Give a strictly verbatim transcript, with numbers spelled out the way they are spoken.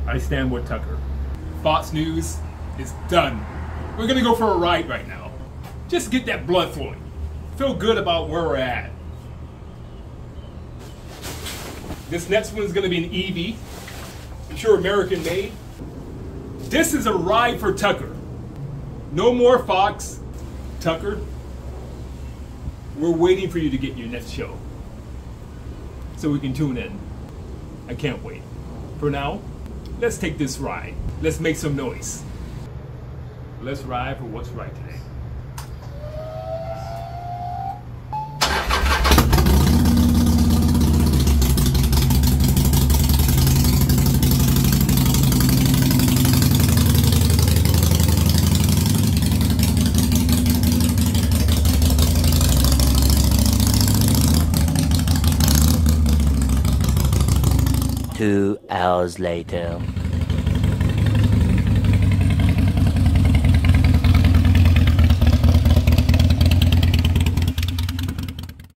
I stand with Tucker. Fox News is done. We're gonna go for a ride right now. Just get that blood flowing. Feel good about where we're at. This next one is gonna be an E V. I'm sure American made. This is a ride for Tucker. No more Fox. Tucker, we're waiting for you to get your next show so we can tune in. I can't wait. For now, let's take this ride. Let's make some noise. Let's ride for what's right today. Two hours later.